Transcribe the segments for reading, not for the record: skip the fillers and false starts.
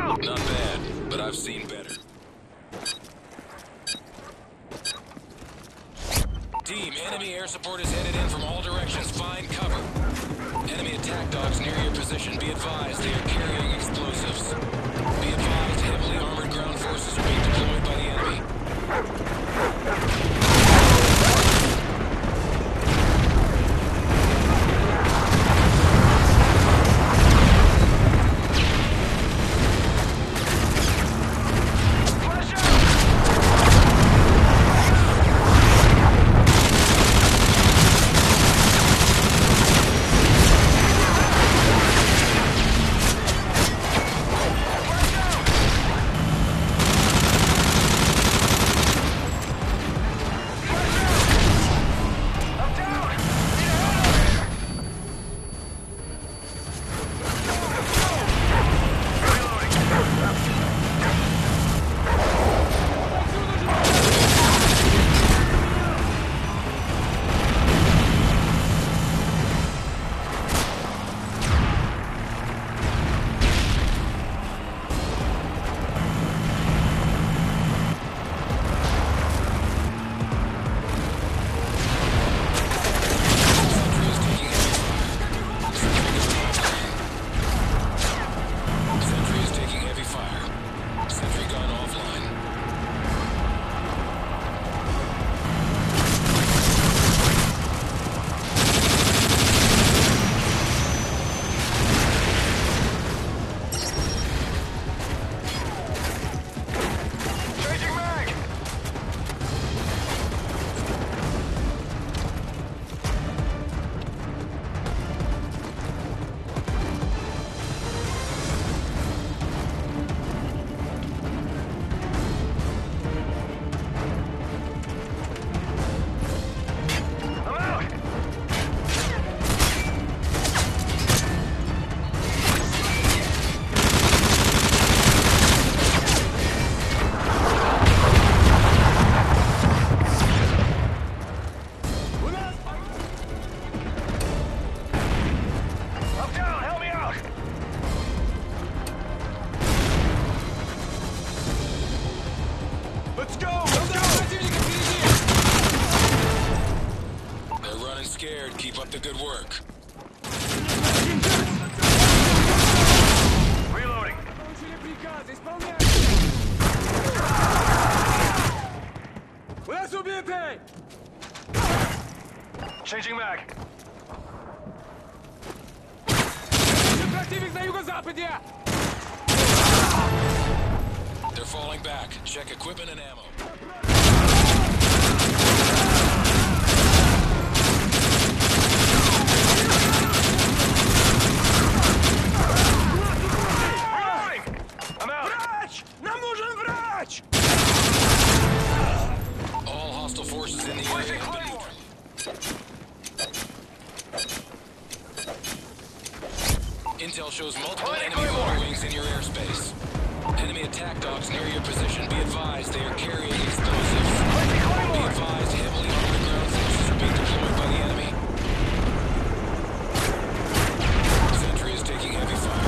Not bad, but I've seen better. Team, enemy air support is headed in from all directions. Find cover. Enemy attack dogs near your position. Be advised, they are carrying explosives. Be advised, heavily armored ground forces are being deployed by the enemy. Scared, keep up the good work. Reloading. Changing mag. They're falling back. Check equipment and ammo. All hostile forces in the area have been neutralized. Intel shows multiple enemy motor wings in your airspace. Enemy attack dogs near your position. Be advised, they are carrying explosives. Be advised, heavily armored ground forces are being deployed by the enemy. Sentry is taking heavy fire.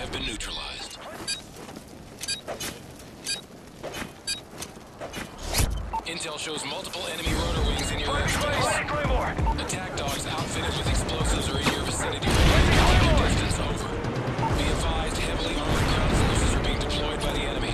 have been neutralized. Intel shows multiple enemy rotor wings in your airspace. Attack dogs outfitted with explosives are in your vicinity. Keep your distance. Over. Be advised, heavily armored ground forces are being deployed by the enemy.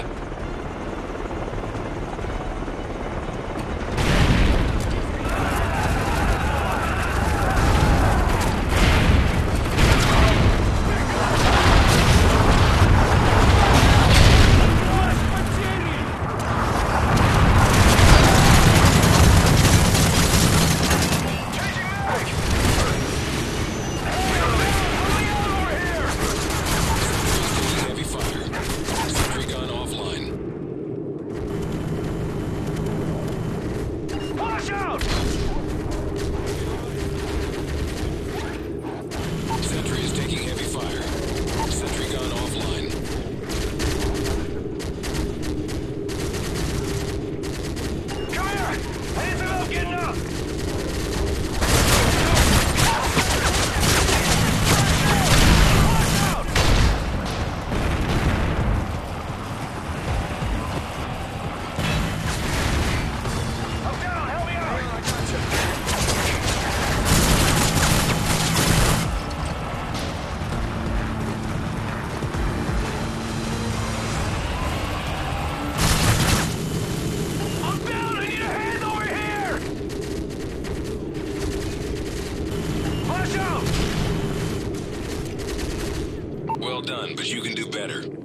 Well done, but you can do better.